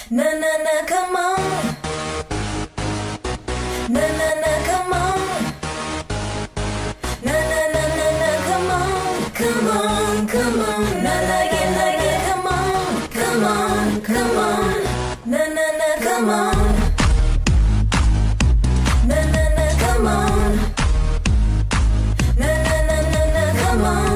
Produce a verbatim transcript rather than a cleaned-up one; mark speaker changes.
Speaker 1: Na na na, come on. Na na na, come on. Na na na na na, come on. Come on, come on. Na like it, like it, come on. Come on, come on. Na na na, come on. Na na na, come on. Na na na na na, come on.